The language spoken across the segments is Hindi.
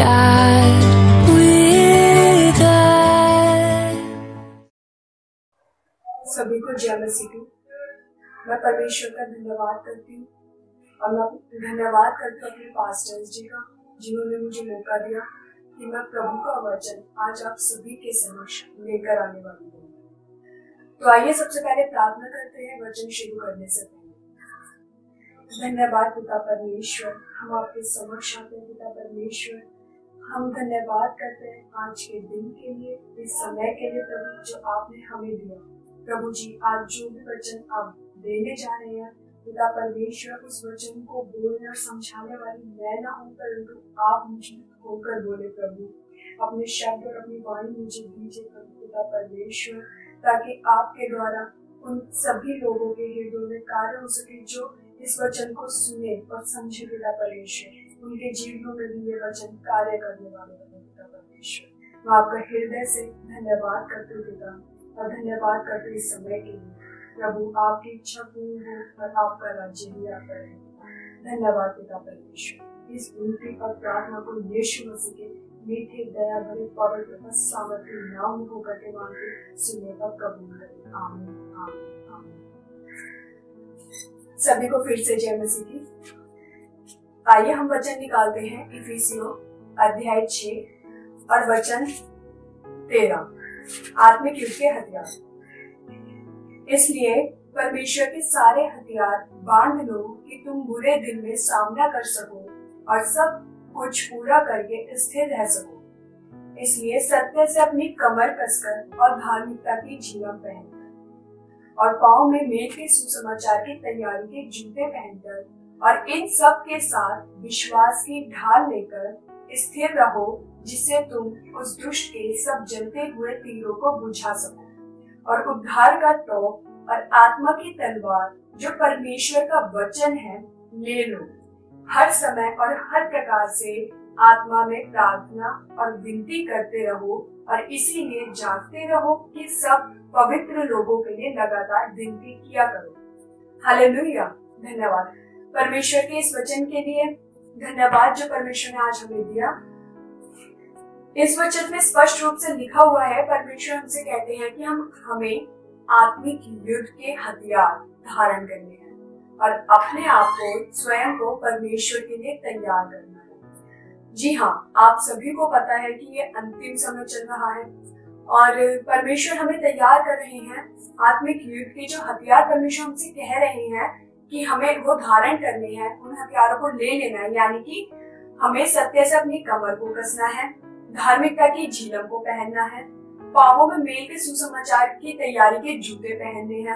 God with us. सभी को जय मसीह की। मैं परमेश्वर का धन्यवाद करती हूँ और मैं धन्यवाद करती हूँ अपने पास्टर्स जी का, जिन्होंने मुझे मौका दिया कि मैं प्रभु का वचन आज आप सभी के समक्ष लेकर आने वाली हूँ। तो आइए सबसे पहले प्रार्थना करते हैं वचन शुरू करने से पहले। धन्यवाद पिता परमेश्वर, हम आपके समक्ष आते हैं पिता परमेश्वर। हम धन्यवाद करते हैं आज के दिन के लिए, इस समय के लिए प्रभु जो आपने हमें दिया। प्रभु जी, आज जो भी वचन आप देने जा रहे हैं पिता परमेश्वर, उस वचन को बोलने और समझाने वाली मैं ना हूँ, परंतु आप मुझे होकर बोले प्रभु। अपने शब्द और अपनी वाणी मुझे दीजिए प्रभु पिता परमेश्वर, ताकि आपके द्वारा उन सभी लोगों के हृदय में कार्य हो सके जो इस वचन को सुने और समझे पिता परमेश्वर। उनके जीवनों में भी ये वचन कार्य करने वाले बने पिता परमेश्वर। मैं आपका हृदय से धन्यवाद करते हुए पिता, और धन्यवाद करते हुए इस समय के लिए प्रभु। आपकी इच्छा पूर्ण हो और आपका राज्य भी आता रहे। धन्यवाद पिता परमेश्वर। इस विनती और प्रार्थना को यीशु मसीह के मीठे दया भरे पवित्र और सामर्थ्य नाम में होकर के मांगते सुने और कबूल करें। आमीन आमीन आमीन। सभी को फिर से जय मसीह की। आइए हम वचन निकालते हैं इफिसियों अध्याय 6 और वचन 13। आत्मिक युद्ध के हथियार। इसलिए परमेश्वर के सारे हथियार बांध लो कि तुम बुरे दिन में सामना कर सको और सब कुछ पूरा करके स्थिर रह सको। इसलिए सत्य से अपनी कमर कसकर और धार्मिकता की झिलम पहनकर और पांव में मेल के सुसमाचार की तैयारी के जूते पहनकर और इन सब के साथ विश्वास की ढाल लेकर स्थिर रहो, जिससे तुम उस दुष्ट के सब जलते हुए तीरों को बुझा सको और उद्धार का टोप और आत्मा की तलवार जो परमेश्वर का वचन है ले लो। हर समय और हर प्रकार से आत्मा में प्रार्थना और विनती करते रहो और इसीलिए जागते रहो कि सब पवित्र लोगों के लिए लगातार विनती किया करो। हालेलुया। धन्यवाद परमेश्वर के इस वचन के लिए। धन्यवाद जो परमेश्वर ने आज हमें दिया। इस वचन में स्पष्ट रूप से लिखा हुआ है, परमेश्वर हमसे कहते हैं कि हमें आत्मिक युद्ध के हथियार धारण करने हैं और अपने आप को स्वयं को परमेश्वर के लिए तैयार करना है। जी हाँ, आप सभी को पता है कि ये अंतिम समय चल रहा है और परमेश्वर हमें तैयार कर रहे हैं। आत्मिक युद्ध के जो हथियार परमेश्वर हमसे कह रहे हैं कि हमें वो धारण करने हैं, उन हथियारों को ले लेना है। यानी कि हमें सत्य से अपनी कमर को कसना है, धार्मिकता की झिलम को पहनना है, पांवों में मेल के सुसमाचार की तैयारी के जूते पहनने हैं,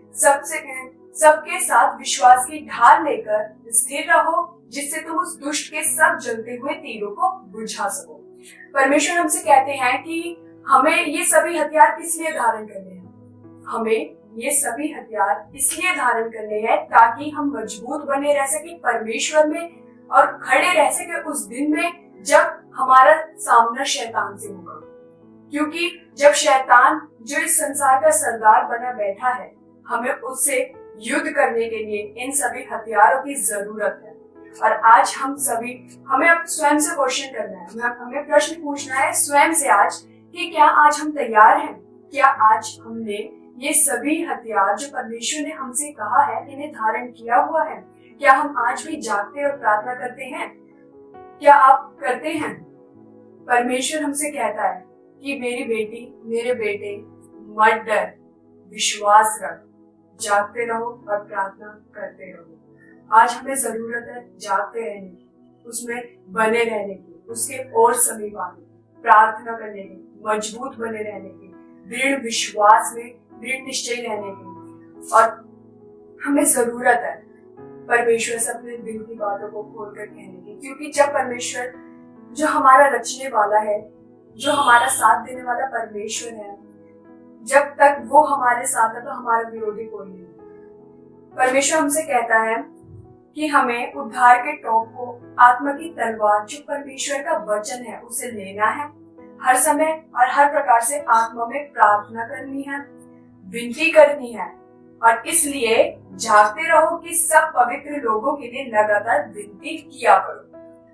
सबके साथ विश्वास की ढाल लेकर स्थिर रहो, जिससे तुम उस दुष्ट के सब जलते हुए तीरों को बुझा सको। परमेश्वर हमसे कहते हैं कि हमें ये सभी हथियार किस लिए धारण करने हैं। हमें ये सभी हथियार इसलिए धारण करने हैं ताकि हम मजबूत बने रह सके परमेश्वर में और खड़े रह सके उस दिन में जब हमारा सामना शैतान से होगा। क्योंकि जब शैतान जो इस संसार का सरदार बना बैठा है, हमें उससे युद्ध करने के लिए इन सभी हथियारों की जरूरत है। और आज हमें अब स्वयं से क्वेश्चन करना है, हमें प्रश्न पूछना है स्वयं से आज कि क्या आज हम तैयार हैं? क्या आज हमने ये सभी हथियार जो परमेश्वर ने हमसे कहा है इन्हें धारण किया हुआ है? क्या हम आज भी जागते और प्रार्थना करते हैं? क्या आप करते हैं? परमेश्वर हमसे कहता है कि मेरी बेटी, मेरे बेटे, मत डर, विश्वास रख, जागते रहो और प्रार्थना करते रहो। आज हमें जरूरत है जागते रहने की, उसमें बने रहने की, उसके और समीप आने की, प्रार्थना करने की, मजबूत बने रहने की, दृढ़ विश्वास में दृढ़ निश्चय रहने की। और हमें जरूरत है परमेश्वर से अपने दिल की बातों को खोलकर कहने की, क्योंकि जब परमेश्वर जो हमारा रचने वाला है, जो हमारा साथ देने वाला परमेश्वर है, जब तक वो हमारे साथ है तो हमारा विरोधी कोई नहीं। परमेश्वर हमसे कहता है कि हमें उद्धार के टोप को, आत्मा की तलवार जो परमेश्वर का वचन है, उसे लेना है। हर समय और हर प्रकार से आत्मा में प्रार्थना करनी है, विनती करनी है और इसलिए जागते रहो कि सब पवित्र लोगों के लिए लगातार विनती किया करो।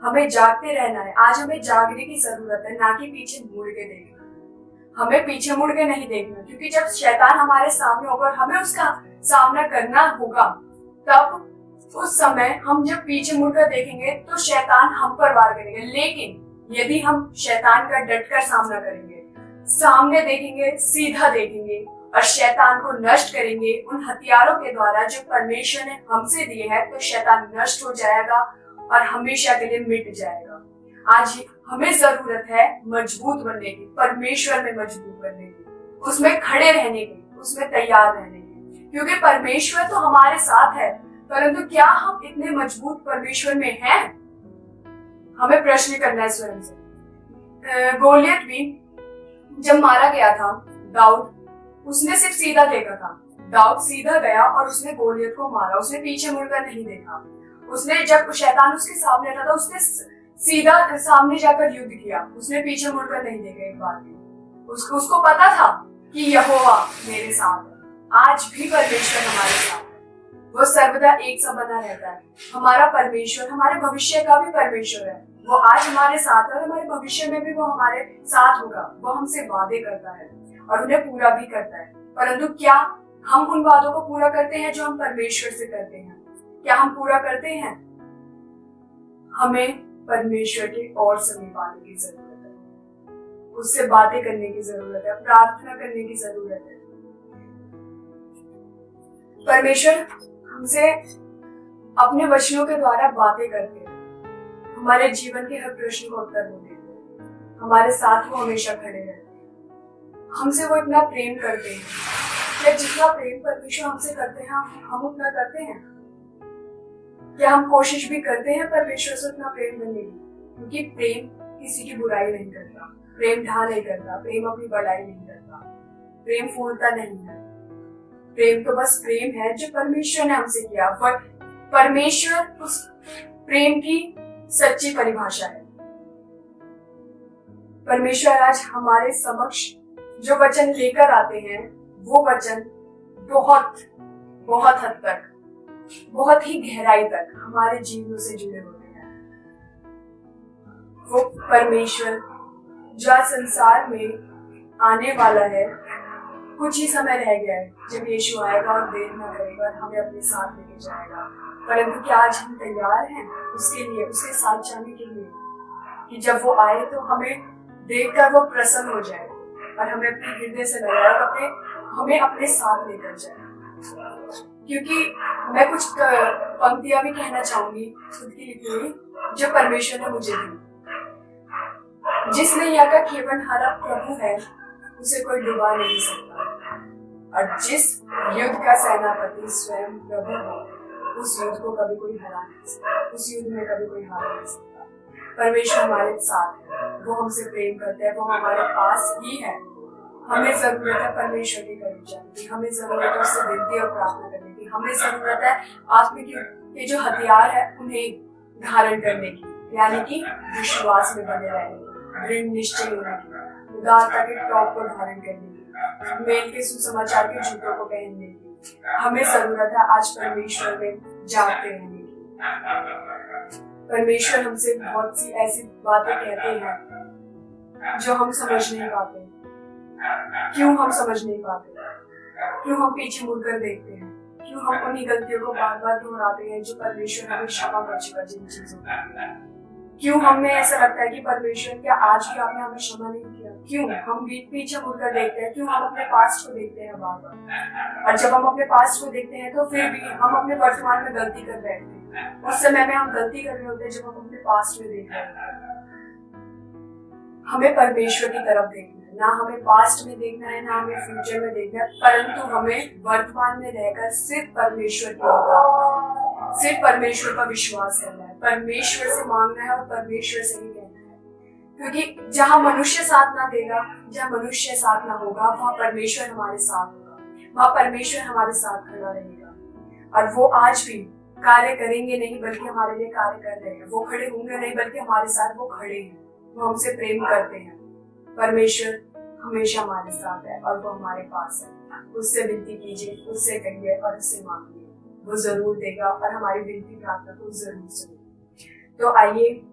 हमें जागते रहना है। आज हमें जागने की जरूरत है, ना कि पीछे मुड़ के देखना। हमें पीछे मुड़ के नहीं देखना, क्योंकि जब शैतान हमारे सामने होगा और हमें उसका सामना करना होगा, तब उस समय हम जब पीछे मुड़कर देखेंगे तो शैतान हम पर वार करेंगे। लेकिन यदि हम शैतान का डटकर सामना करेंगे, सामने देखेंगे, सीधा देखेंगे और शैतान को नष्ट करेंगे उन हथियारों के द्वारा जो परमेश्वर ने हमसे दिए हैं, तो शैतान नष्ट हो जाएगा और हमेशा के लिए मिट जाएगा। आज हमें जरूरत है मजबूत बनने की, परमेश्वर में मजबूत बनने की, उसमें खड़े रहने की, उसमें तैयार रहने की, क्योंकि परमेश्वर तो हमारे साथ है। परंतु क्या हम इतने मजबूत परमेश्वर में हैं? हमें प्रश्न करना है स्वयं से। गोलियत भी जब मारा गया था, दाऊद उसने सिर्फ सीधा देखा था। दाऊद सीधा गया और उसने गोलियत को मारा, उसने पीछे मुड़कर नहीं देखा। उसने जब शैतान उसके सामने था, उसने सीधा सामने जाकर युद्ध किया, उसने पीछे मुड़कर नहीं देखा एक बार भी। उसको पता था कि यहोवा मेरे साथ है। आज भी परमेश्वर हमारे साथ है, वो सर्वदा एक सा बना रहता है। हमारा परमेश्वर हमारे भविष्य का भी परमेश्वर है। वो आज हमारे साथ है और हमारे भविष्य में भी वो हमारे साथ होगा। वो हमसे वादे करता है और उन्हें पूरा भी करता है। परंतु क्या हम उन वादों को पूरा करते हैं जो हम परमेश्वर से करते हैं? क्या हम पूरा करते हैं? हमें परमेश्वर के और समीप आने की जरूरत है, उससे बातें करने की जरूरत है, प्रार्थना करने की जरूरत है। परमेश्वर हमसे अपने वचनों के द्वारा बातें करते हैं, हमारे जीवन के हर प्रश्न को उत्तर वो देते हैं, हमारे साथ वो हमेशा खड़े रहते हैं। हमसे वो इतना प्रेम करते हैं। क्या जितना प्रेम परमेश्वर हमसे करते हैं हम उतना करते हैं? क्या हम कोशिश भी करते हैं परमेश्वर से उतना प्रेम करने की? क्योंकि प्रेम किसी की बुराई नहीं करता, प्रेम ढा नहीं करता, प्रेम अपनी बड़ाई नहीं करता, प्रेम फूलता नहीं है। प्रेम तो बस प्रेम है जो परमेश्वर ने हमसे किया। परमेश्वर उस प्रेम की सच्ची परिभाषा है। परमेश्वर आज हमारे समक्ष जो वचन लेकर आते हैं, वो वचन बहुत बहुत हद तक, बहुत ही गहराई तक हमारे जीवनों से जुड़े होते हैं। वो परमेश्वर जो संसार में आने वाला है, कुछ ही समय रह गया है जब यीशु आएगा और देर न करेगा और हमें अपने साथ लेके जाएगा। परंतु क्या आज हम तैयार हैं उसके लिए, उसके साथ जाने के लिए, कि जब वो आए तो हमें देखकर वो प्रसन्न हो जाए और हमें अपने हृदय से लगाए, हमें अपने साथ लेकर जाए। क्योंकि मैं कुछ पंक्तियां भी कहना चाहूंगी खुद की लिखी हुई, जो परमेश्वर ने मुझे दी। जिस नैया का केवलहारा प्रभु है, उसे कोई डुबा नहीं सकता, और जिस युद्ध का सेनापति स्वयं प्रभु है, उस युद्ध को कभी कोई हरा नहीं सकता, उस युद्ध में कभी कोई हार नहीं सकता। परमेश्वर हमारे साथ है, वो हमसे प्रेम करते हैं, वो हमारे पास ही है। हमें जरूरत है परमेश्वर के करीब जाने की, हमें जरूरत है उससे विनती और प्रार्थना करने की, हमें जरूरत है आत्मिक के जो हथियार है उन्हें धारण करने की, यानी कि विश्वास में बने रहने की, दृढ़ निश्चय होने की, उदारता के टॉप को धारण करने की, मेल के सुसमाचार के जूतों को पहनने की। हमें जरूरत है आज परमेश्वर में जागते रहने की। परमेश्वर हमसे बहुत सी ऐसी बातें कहते हैं जो हम समझ नहीं पाते। क्यों हम समझ नहीं पाते? क्यों हम पीछे मुड़कर देखते हैं? क्यों हम उन्हीं गलतियों को बार बार दोहराते हैं जो परमेश्वर हमें क्षमा कर चुका जिन चीजों को? क्यों हमें ऐसा लगता है कि परमेश्वर क्या आज भी आपने हमें क्षमा नहीं किया? क्यों हम पीछे मुड़कर देखते हैं? क्यों हम अपने पास्ट को देखते हैं बार बार? और जब हम अपने पास्ट को देखते हैं तो फिर भी हम अपने वर्तमान में गलती कर बैठते हैं। उस समय में हम गलती कर रहे होते हैं जब हम अपने पास्ट में देख रहे होते हैं। हमें परमेश्वर की तरफ देखना है, ना हमें पास्ट में देखना है, ना हमें फ्यूचर में देखना है, परंतु हमें वर्तमान में रहकर सिर्फ परमेश्वर की ओर, सिर्फ परमेश्वर का विश्वास करना है, परमेश्वर से मांगना है और परमेश्वर से ही कहना है। क्योंकि जहाँ मनुष्य साथ ना देगा, जहाँ मनुष्य साथ ना होगा, वहाँ परमेश्वर हमारे साथ होगा, वहाँ परमेश्वर हमारे साथ खड़ा रहेगा। और वो आज भी कार्य करेंगे नहीं बल्कि हमारे लिए कार्य कर रहे हैं। वो खड़े होंगे नहीं बल्कि हमारे साथ वो खड़े हैं, वो हमसे प्रेम करते हैं। परमेश्वर हमेशा हमारे साथ है और वो हमारे पास है। उससे विनती कीजिए, उससे कहिए और उससे मांगिए, वो जरूर देगा और हमारी विनती प्रार्थना को जरूर सुनिए। तो आइए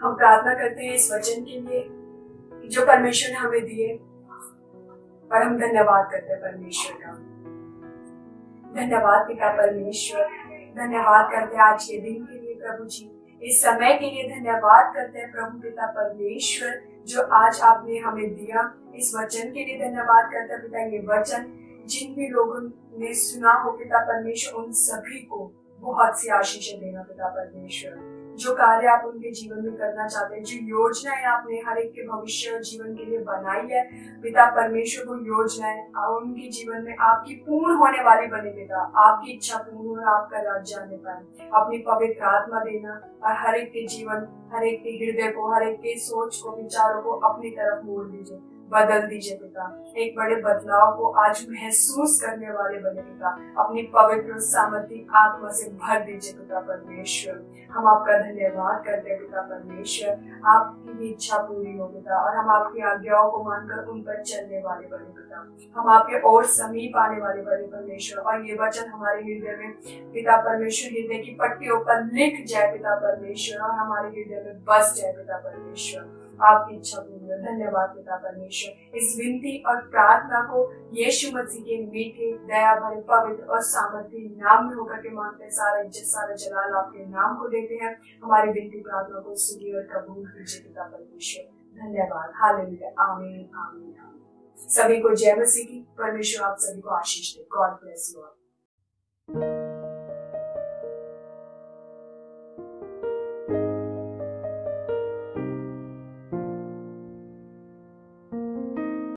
हम प्रार्थना करते हैं इस वचन के लिए जो परमेश्वर ने हमें दिए, और हम धन्यवाद करते हैं परमेश्वर का। धन्यवाद पिता परमेश्वर, धन्यवाद करते हैं आज के दिन के लिए प्रभु जी, इस समय के लिए धन्यवाद करते हैं प्रभु पिता परमेश्वर जो आज आपने हमें दिया। इस वचन के लिए धन्यवाद करते हैं पिता, ये वचन जिन भी लोगों ने सुना हो पिता परमेश्वर, उन सभी को बहुत सी आशीष देना पिता परमेश्वर। जो कार्य आप उनके जीवन में करना चाहते हैं, जो योजनाएं आपने हर एक के भविष्य और जीवन के लिए बनाई है पिता परमेश्वर, वो योजनाएं उनके जीवन में आपकी पूर्ण होने वाली बने पिता। आपकी इच्छा पूर्ण हो, आपका राज्य आने पाए। अपनी पवित्र आत्मा देना और हर एक के जीवन, हर एक के हृदय को, हर एक के सोच को, विचारों को अपनी तरफ मोड़ दीजिए, बदल दीजिए पिता। एक बड़े बदलाव को आज महसूस करने वाले बने पिता। अपनी पवित्र सामर्थ्य आत्मा से भर दीजिए पिता परमेश्वर। हम आपका धन्यवाद करते हैं पिता परमेश्वर, आपकी भी इच्छा पूरी हो पिता, और हम आपकी आज्ञाओं को मानकर उन पर चलने वाले बने पिता। हम आपके और समीप आने वाले बने परमेश्वर, और ये वचन हमारे हृदय में पिता परमेश्वर हृदय की पट्टियों पर लिख जाए पिता परमेश्वर, और हमारे हृदय में बस जाए पिता परमेश्वर। आपकी इच्छा पूरी हो। धन्यवाद पिता परमेश्वर। इस विनती और प्रार्थना को यीशु मसीह के मीठे, दया भरे, पवित्र और सामर्थ्य नाम में होकर के मांगते हैं। सारा इज्जत, सारा जलाल आपके नाम को देते हैं। हमारी विनती प्रार्थना को सुनिए और कबूल कीजिए पिता परमेश्वर। धन्यवाद। हालेलुया। आमीन आमीन आमीन। सभी को जय मसीह की। परमेश्वर आप सभी को आशीष दे। God bless you all.